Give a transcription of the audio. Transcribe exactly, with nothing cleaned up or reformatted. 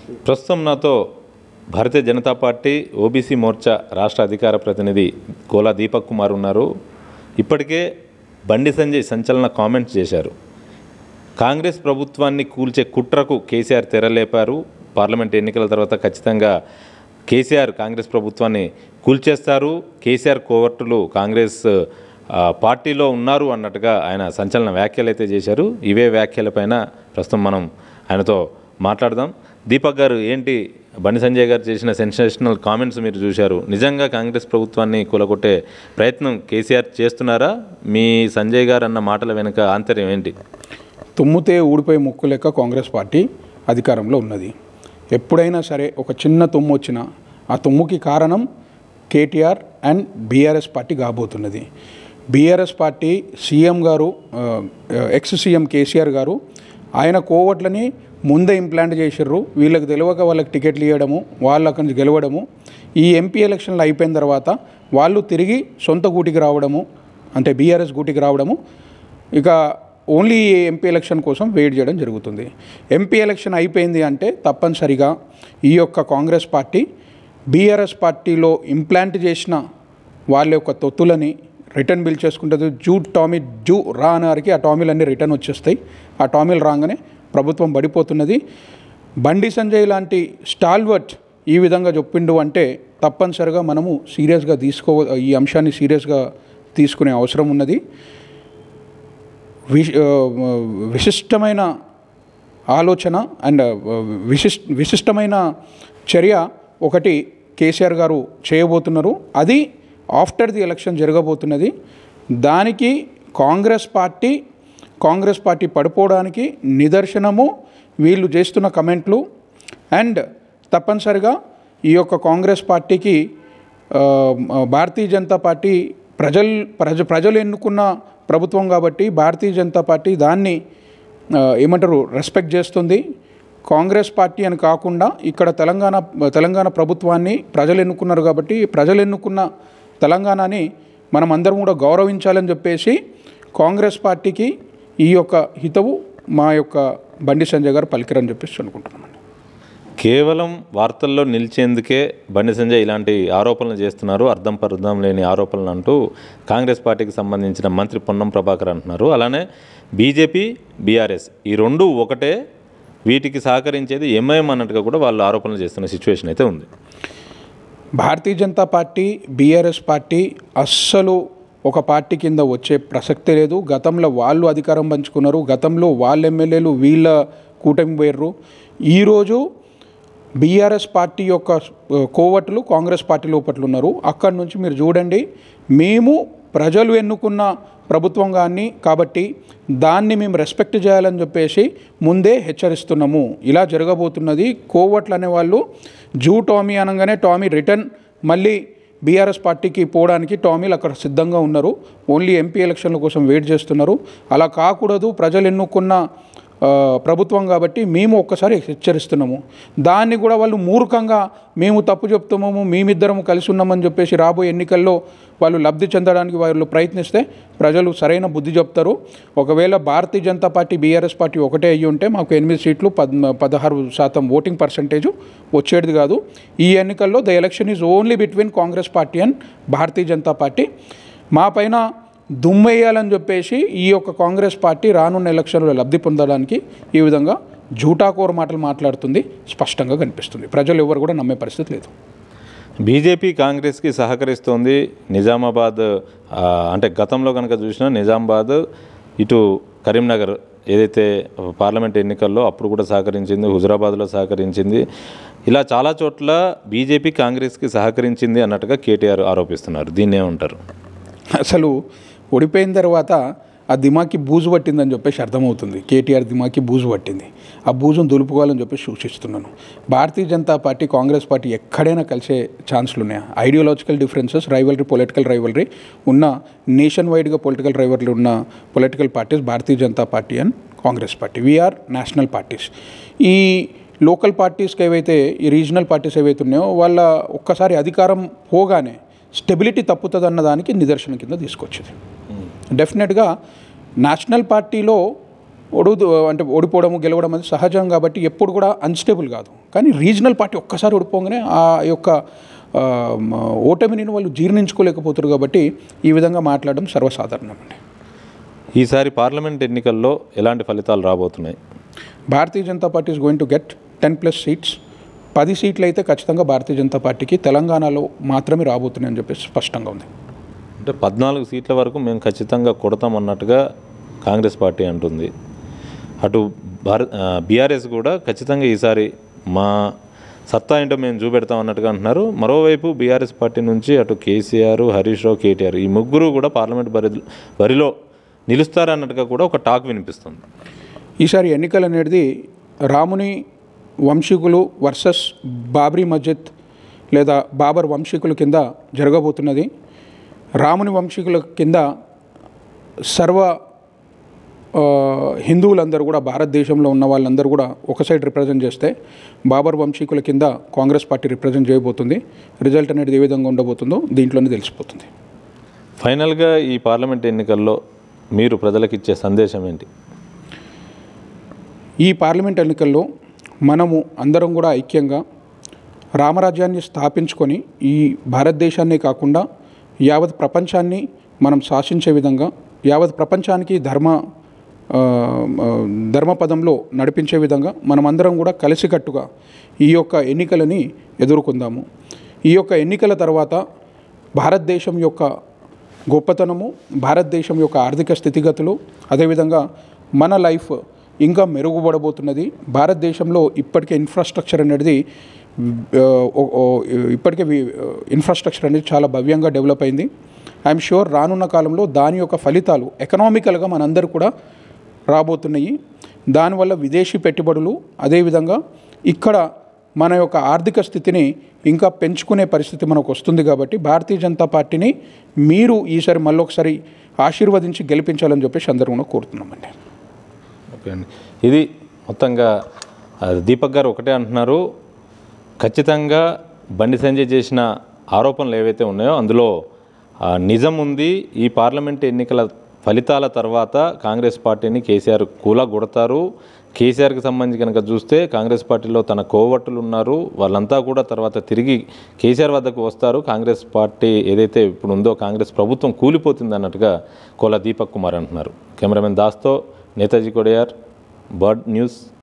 ప్రస్తుతం నాతో Bharatiya Janata party OBC Morcha రాష్ట్ర అధికార ప్రతినిధి గోలా దీపక్ కుమార్ ఉన్నారు. ఇప్పటికే బండి సంజయ్ సంచలన కామెంట్స్ చేశారు. కాంగ్రెస్ ప్రభుత్వాన్ని కూల్చే కుట్రకు కేసీఆర్ తెరలేపారు. పార్లమెంట్ ఎన్నికల తర్వాత ఖచ్చితంగా కేసీఆర్ కాంగ్రెస్ ప్రభుత్వాన్ని కూల్చేస్తారు, కేసీఆర్ కోవర్టులు కాంగ్రెస్ పార్టీలో ఉన్నారు అన్నట్టుగా ఆయన సంచలన వ్యాఖ్యలు అయితే చేశారు. ఇవే వ్యాఖ్యలపైన ప్రస్తుతం మనం ఆయనతో మాట్లాడదాం. దీపక్ గారు, ఏంటి బండి సంజయ్ గారు చేసిన సెన్సేషనల్ కామెంట్స్ మీరు చూశారు. నిజంగా కాంగ్రెస్ ప్రభుత్వాన్ని కూలగొట్టే ప్రయత్నం కేసీఆర్ చేస్తున్నారా? మీ సంజయ్ గారు అన్న మాటల వెనుక ఆంతర్యం ఏంటి? తుమ్ముతే ఊడిపోయి ముక్కు లెక్క కాంగ్రెస్ పార్టీ అధికారంలో ఉన్నది. ఎప్పుడైనా సరే ఒక చిన్న తుమ్ము వచ్చినా ఆ తుమ్ముకి కారణం కేటీఆర్ అండ్ బీఆర్ఎస్ పార్టీ కాబోతున్నది. బీఆర్ఎస్ పార్టీ సీఎం గారు, ఎక్స్ సీఎం కేసీఆర్ గారు ఆయన కోవట్లని ముందే ఇంప్లాంట్ చేసిర్రు. వీళ్ళకి తెలియక వాళ్ళకి టికెట్లు ఇవ్వడము, వాళ్ళు అక్కడి నుంచి గెలవడము, ఈ ఎంపీ ఎలక్షన్లు అయిపోయిన తర్వాత వాళ్ళు తిరిగి సొంత గూటికి రావడము, అంటే బీఆర్ఎస్ గూటికి రావడము, ఇక ఓన్లీ ఎంపీ ఎలక్షన్ కోసం వెయిట్ చేయడం జరుగుతుంది. ఎంపీ ఎలక్షన్ అయిపోయింది అంటే తప్పనిసరిగా ఈ యొక్క కాంగ్రెస్ పార్టీ బీఆర్ఎస్ పార్టీలో ఇంప్లాంట్ చేసిన వాళ్ళ యొక్క తొత్తులని రిటర్న్ బిల్ చేసుకుంటుంది. జూ టామీ జూ రా అనేవారికి ఆ టామీలన్నీ రిటర్న్ వచ్చేస్తాయి. ఆ టామీలు రాగానే ప్రభుత్వం పడిపోతున్నది. బండి సంజయ్ లాంటి స్టాల్వర్ట్ ఈ విధంగా చెప్పిండు అంటే తప్పనిసరిగా మనము సీరియస్గా తీసుకో ఈ అంశాన్ని సీరియస్గా తీసుకునే అవసరం ఉన్నది. విశ్ విశిష్టమైన ఆలోచన అండ్ విశిష్ విశిష్టమైన చర్య ఒకటి కేసీఆర్ గారు చేయబోతున్నారు. అది ఆఫ్టర్ ది ఎలక్షన్ జరగబోతున్నది. దానికి కాంగ్రెస్ పార్టీ కాంగ్రెస్ పార్టీ పడిపోవడానికి నిదర్శనము వీళ్ళు చేస్తున్న కమెంట్లు. అండ్ తప్పనిసరిగా ఈ యొక్క కాంగ్రెస్ పార్టీకి భారతీయ జనతా పార్టీ ప్రజలు ప్రజ ప్రజలు ఎన్నుకున్న ప్రభుత్వం కాబట్టి భారతీయ జనతా పార్టీ దాన్ని ఏమంటారు రెస్పెక్ట్ చేస్తుంది. కాంగ్రెస్ పార్టీ అని కాకుండా ఇక్కడ తెలంగాణ తెలంగాణ ప్రభుత్వాన్ని ప్రజలు ఎన్నుకున్నారు కాబట్టి ప్రజలు ఎన్నుకున్న తెలంగాణని మనం అందరం కూడా గౌరవించాలని చెప్పేసి కాంగ్రెస్ పార్టీకి ఈ యొక్క హితవు మా యొక్క బండి సంజయ్ గారు పలికిరని చెప్పేసి అనుకుంటున్నామండి. కేవలం వార్తల్లో నిలిచేందుకే బండి సంజయ్ ఇలాంటి ఆరోపణలు చేస్తున్నారు, అర్థం పర్థం లేని ఆరోపణలు అంటూ కాంగ్రెస్ పార్టీకి సంబంధించిన మంత్రి పొన్నం ప్రభాకర్ అంటున్నారు. అలానే బీజేపీ, బీఆర్ఎస్ ఈ రెండు ఒకటే, వీటికి సహకరించేది ఎంఐఎం అన్నట్టుగా కూడా వాళ్ళు ఆరోపణలు చేస్తున్న సిచ్యువేషన్ అయితే ఉంది. Bharatiya Janata party, BRS party అస్సలు ఒక పార్టీ కింద వచ్చే ప్రసక్తే లేదు. గతంలో వాళ్ళు అధికారం పంచుకున్నారు, గతంలో వాళ్ళ ఎమ్మెల్యేలు వీళ్ళ కూటమి పోయారు. ఈరోజు బీఆర్ఎస్ పార్టీ యొక్క కోవట్లు కాంగ్రెస్ పార్టీ లోపట్లు ఉన్నారు. అక్కడి నుంచి మీరు చూడండి, మేము ప్రజలు ఎన్నుకున్న ప్రభుత్వం కానీ కాబట్టి దాన్ని మేము రెస్పెక్ట్ చేయాలని చెప్పేసి ముందే హెచ్చరిస్తున్నాము. ఇలా జరగబోతున్నది. కోవట్లు అనేవాళ్ళు జూ టామీ అనగానే టామీ రిటర్న్ మళ్ళీ బీఆర్ఎస్ పార్టీకి పోవడానికి టామీలు అక్కడ సిద్ధంగా ఉన్నారు. ఓన్లీ ఎంపీ ఎలక్షన్ల కోసం వెయిట్ చేస్తున్నారు. అలా కాకూడదు. ప్రజలు ఎన్నుకున్న ప్రభుత్వం కాబట్టి మేము ఒక్కసారి హెచ్చరిస్తున్నాము. దాన్ని కూడా వాళ్ళు మూర్ఖంగా మేము తప్పు చెప్తున్నాము, మేమిద్దరము కలిసి ఉన్నామని చెప్పేసి రాబోయే ఎన్నికల్లో వాళ్ళు లబ్ధి చెందడానికి వాళ్ళు ప్రయత్నిస్తే ప్రజలు సరైన బుద్ధి చెప్తారు. ఒకవేళ Bharatiya Janata party, BRS party ఒకటే అయ్యి ఉంటే మాకు ఎనిమిది సీట్లు పద్ పదహారు శాతం ఓటింగ్ పర్సంటేజ్ వచ్చేది కాదు. ఈ ఎన్నికల్లో the election is only between Congress party and Bharatiya Janata party. మా పైన దుమ్మేయాలని చెప్పేసి ఈ యొక్క కాంగ్రెస్ పార్టీ రానున్న ఎలక్షన్లో లబ్ధి పొందడానికి ఈ విధంగా జూటాకోర మాటలు మాట్లాడుతుంది స్పష్టంగా కనిపిస్తుంది. ప్రజలు ఎవరు కూడా నమ్మే పరిస్థితి లేదు. బీజేపీ కాంగ్రెస్కి సహకరిస్తోంది. నిజామాబాద్ అంటే గతంలో కనుక చూసినా నిజామాబాద్ ఇటు కరీంనగర్ ఏదైతే పార్లమెంట్ ఎన్నికల్లో అప్పుడు కూడా సహకరించింది, హుజురాబాద్లో సహకరించింది. ఇలా చాలా చోట్ల బీజేపీ కాంగ్రెస్కి సహకరించింది అన్నట్టుగా కేటీఆర్ ఆరోపిస్తున్నారు. దీన్ని ఏమంటారు? అసలు ఓడిపోయిన తర్వాత ఆ దిమాకి బూజు పట్టిందని చెప్పేసి అర్థమవుతుంది. కేటీఆర్ దిమాకి బూజు పట్టింది. ఆ బూజును దులుపుకోవాలని చెప్పేసి సూచిస్తున్నాను. భారతీయ జనతా పార్టీ, కాంగ్రెస్ పార్టీ ఎక్కడైనా కలిసే ఛాన్సులు ఉన్నాయా? Ideological differences, rivalry, political rivalry ఉన్న నేషన్ వైడ్గా పొలిటికల్ రైవలరీ ఉన్న political parties Bharatiya Janata party and Congress party. We are national parties. ఈ లోకల్ పార్టీస్కి ఏవైతే ఈ రీజనల్ పార్టీస్ ఏవైతే ఉన్నాయో వాళ్ళ ఒక్కసారి అధికారం పోగానే స్టెబిలిటీ తప్పుతుంది అన్న దానికి నిదర్శనం కింద తీసుకొచ్చింది. డెఫినెట్గా నేషనల్ పార్టీలో ఓడు అంటే ఓడిపోవడము గెలవడం అది సహజం కాబట్టి ఎప్పుడు కూడా అన్స్టేబుల్ కాదు. కానీ రీజనల్ పార్టీ ఒక్కసారి ఓడిపోగానే ఆ యొక్క ఆ, మ, ఓటమిని వాళ్ళు జీర్ణించుకోలేకపోతారు కాబట్టి ఈ విధంగా మాట్లాడడం సర్వసాధారణం అండి. ఈసారి పార్లమెంట్ ఎన్నికల్లో ఎలాంటి ఫలితాలు రాబోతున్నాయి? Bharatiya Janata party is going to get ten plus seats. పది సీట్లు అయితే ఖచ్చితంగా భారతీయ జనతా పార్టీకి తెలంగాణలో మాత్రమే రాబోతున్నాయని చెప్పేసి స్పష్టంగా ఉంది. అంటే పద్నాలుగు సీట్ల వరకు మేము ఖచ్చితంగా కొడతాం అన్నట్టుగా కాంగ్రెస్ పార్టీ అంటుంది. అటు భారత్ బీఆర్ఎస్ కూడా ఖచ్చితంగా ఈసారి మా సత్తా ఏంటో మేము చూపెడతాం అన్నట్టుగా అంటున్నారు. మరోవైపు బీఆర్ఎస్ పార్టీ నుంచి అటు కేసీఆర్, హరీష్ రావు, కేటీఆర్ ఈ ముగ్గురు కూడా పార్లమెంట్ బరి బరిలో నిలుస్తారన్నట్టుగా కూడా ఒక టాక్ వినిపిస్తుంది. ఈసారి ఎన్నికలు అనేది రాముని వంశీకులు వర్సెస్ బాబ్రీ మస్జిద్ లేదా బాబర్ వంశీకుల కింద జరగబోతున్నది. రాముని వంశీకుల కింద సర్వ ఆ, హిందువులందరూ కూడా భారతదేశంలో ఉన్న వాళ్ళందరూ కూడా ఒక సైడ్ రిప్రజెంట్ చేస్తే బాబర్ వంశీకుల కింద కాంగ్రెస్ పార్టీ రిప్రజెంట్ చేయబోతుంది. రిజల్ట్ అనేది ఏ విధంగా ఉండబోతుందో దీంట్లోనే తెలిసిపోతుంది. ఫైనల్గా ఈ పార్లమెంట్ ఎన్నికల్లో మీరు ప్రజలకు ఇచ్చే సందేశం ఏంటి? ఈ పార్లమెంట్ ఎన్నికల్లో మనము అందరం కూడా ఐక్యంగా రామరాజ్యాన్ని స్థాపించుకొని ఈ భారతదేశాన్నే కాకుండా యావత్ ప్రపంచాన్ని మనం శాసించే విధంగా యావత్ ప్రపంచానికి ధర్మ ఆ, ఆ, ధర్మపదంలో నడిపించే విధంగా మనమందరం కూడా కలిసికట్టుగా ఈ యొక్క ఎన్నికలని ఎదుర్కొందాము. ఈ యొక్క ఎన్నికల తర్వాత భారతదేశం యొక్క గొప్పతనము, భారతదేశం యొక్క ఆర్థిక స్థితిగతులు, అదేవిధంగా మన లైఫ్ ఇంకా మెరుగుపడబోతున్నది. భారతదేశంలో ఇప్పటికే ఇన్ఫ్రాస్ట్రక్చర్ అనేది ఇప్పటికే ఇన్ఫ్రాస్ట్రక్చర్ అనేది చాలా భవ్యంగా డెవలప్ అయింది. ఐఎమ్ షూర్ రానున్న కాలంలో దాని యొక్క ఫలితాలు ఎకనామికల్గా మనందరూ కూడా రాబోతున్నాయి. దానివల్ల విదేశీ పెట్టుబడులు, అదేవిధంగా ఇక్కడ మన యొక్క ఆర్థిక స్థితిని ఇంకా పెంచుకునే పరిస్థితి మనకు వస్తుంది. కాబట్టి భారతీయ జనతా పార్టీని మీరు ఈసారి మళ్ళొకసారి ఆశీర్వదించి గెలిపించాలని చెప్పేసి అందరూ కూడా కోరుతున్నామండి. ఓకే అండి. ఇది మొత్తంగా దీపక్ గారు ఒకటే అంటున్నారు, ఖచ్చితంగా బండి సంజయ్ చేసిన ఆరోపణలు ఏవైతే ఉన్నాయో అందులో నిజం ఉంది. ఈ పార్లమెంట్ ఎన్నికల ఫలితాల తర్వాత కాంగ్రెస్ పార్టీని కేసీఆర్ కూలగొడతారు. కేసీఆర్కి సంబంధించి కనుక చూస్తే కాంగ్రెస్ పార్టీలో తన కోవట్టులు ఉన్నారు, వాళ్ళంతా కూడా తర్వాత తిరిగి కేసీఆర్ వద్దకు వస్తారు. కాంగ్రెస్ పార్టీ ఏదైతే ఇప్పుడు ఉందో కాంగ్రెస్ ప్రభుత్వం కూలిపోతుంది అన్నట్టుగా కోలా దీపక్ కుమార్ అంటున్నారు. కెమెరామెన్ దాస్తో నేతాజీ కొడియార్, బర్డ్ న్యూస్.